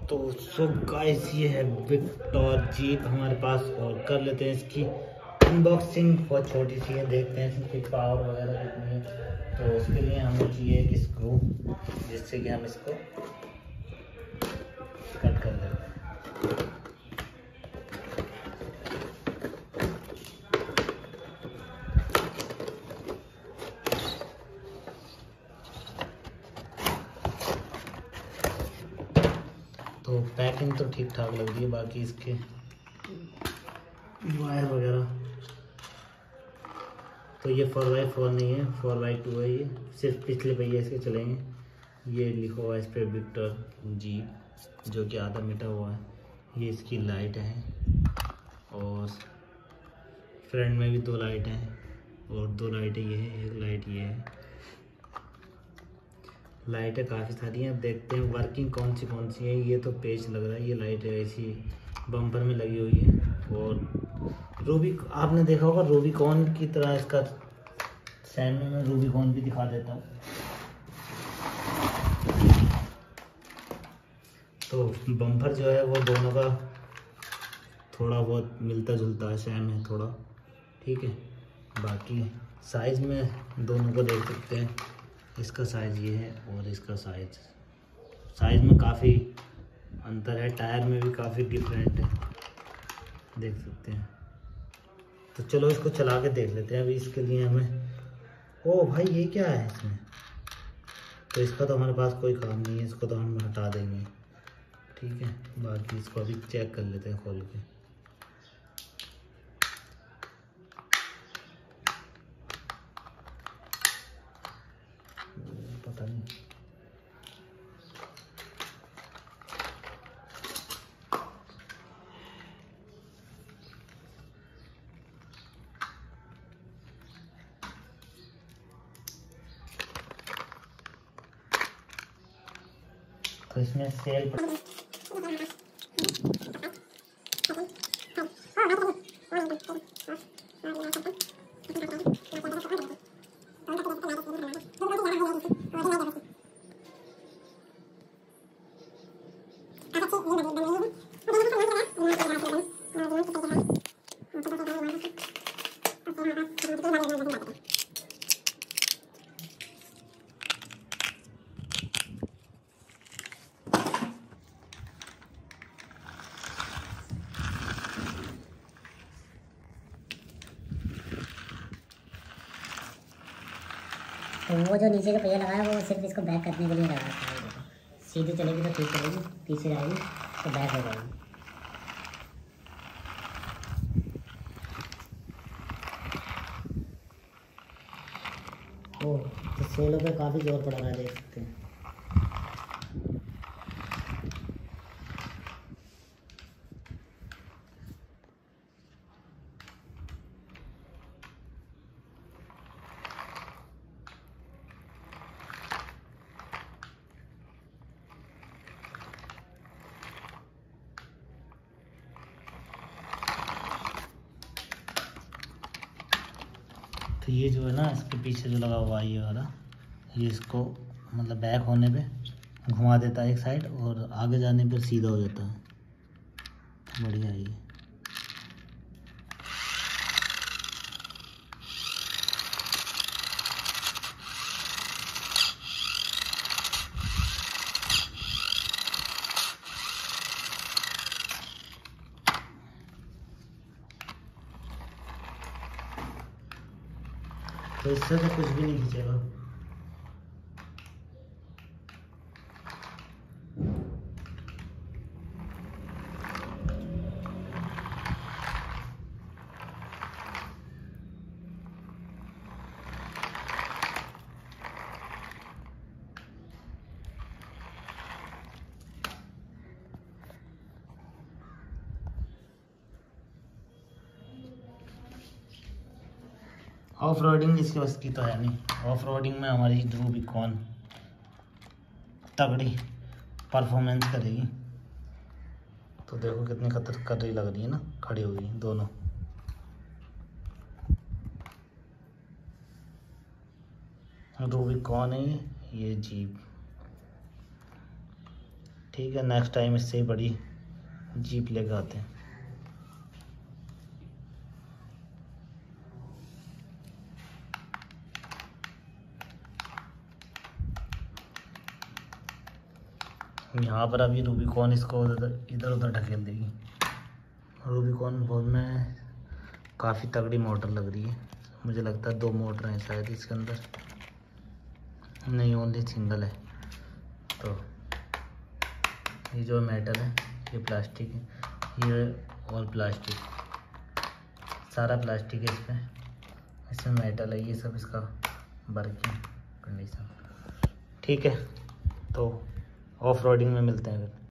तो so guys ये है विक्टर जीप हमारे पास और कर लेते हैं इसकी अनबॉक्सिंग। बहुत छोटी सी है, देखते हैं इसकी पावर वगैरह कितनी है। तो उसके लिए हमें चाहिए एक स्क्रू जिससे कि हम इसको कट कर लेते हैं। तो पैकिंग तो ठीक ठाक लग रही है, बाकी इसके वायर वगैरह तो ये 4x4 नहीं है, 4x2 है। ये सिर्फ पिछले पहिए इसके चलेंगे। ये लिखा हुआ है इस पर विक्टर जीप, जो कि आधा मीटर हुआ है। ये इसकी लाइट है और फ्रंट में भी 2 लाइट हैं और 2 लाइटें ये है, एक लाइट ये है। लाइटें काफ़ी सारी हैं, अब देखते हैं वर्किंग कौन सी है। ये तो पेच लग रहा है, ये लाइट ऐसी बम्पर में लगी हुई है। और रूबी आपने देखा होगा, रूबिकॉन की तरह इसका सामने में रूबिकॉन भी दिखा देता हूँ। तो बम्पर जो है वो दोनों का थोड़ा बहुत मिलता जुलता है, सेम है थोड़ा, ठीक है। बाकी साइज़ में दोनों को देख सकते हैं, इसका साइज़ ये है और इसका साइज़ में काफ़ी अंतर है। टायर में भी काफ़ी डिफरेंट है, देख सकते हैं। तो चलो इसको चला के देख लेते हैं। अभी इसके लिए हमें, ओ भाई ये क्या है इसमें, तो इसका तो हमारे पास कोई काम नहीं है, इसको तो हम हटा देंगे, ठीक है। बाकी इसको अभी चेक कर लेते हैं खोल के। पता नहीं, तो इसमें सेल तो वो जो नीचे का पहिया लगाया वो सिर्फ इसको बैक करने के लिए लगा था। सीधी चलेगी तो ठीक चलेगी, पीछे जाएगी तो बैक हो जाएगी। ओह, तो सेलों पे काफ़ी जोर पड़ रहा है, देख सकते हैं। तो ये जो है ना, इसके पीछे जो लगा हुआ है ये वाला, ये इसको मतलब बैक होने पे घुमा देता है एक साइड और आगे जाने पर सीधा हो जाता है। बढ़िया है ये। तो इससे तो कुछ भी नहीं खींचेगा। ऑफ रोडिंग इसके बस की तो है नहीं। ऑफ रोडिंग में हमारी रूबिकॉन तगड़ी परफॉर्मेंस करेगी। तो देखो कितनी खतरनाक लग रही है ना, खड़ी हुई दोनों। रूबिकॉन है ये जीप, ठीक है, नेक्स्ट टाइम इससे ही बड़ी जीप लेकर आते हैं। यहाँ पर अभी रूबिकॉन इसको इधर उधर ढकेल देगी। रूबिकॉन बहुत में काफ़ी तगड़ी मोटर लग रही है, मुझे लगता है 2 मोटर हैं शायद इसके अंदर, नहीं ओनली सिंगल है। तो ये जो मेटल है ये प्लास्टिक है, ये और प्लास्टिक, सारा प्लास्टिक है इसमें मेटल है, ये सब इसका वर्किंग कंडीशन। ठीक है, तो ऑफ रोडिंग में मिलते हैं फिर।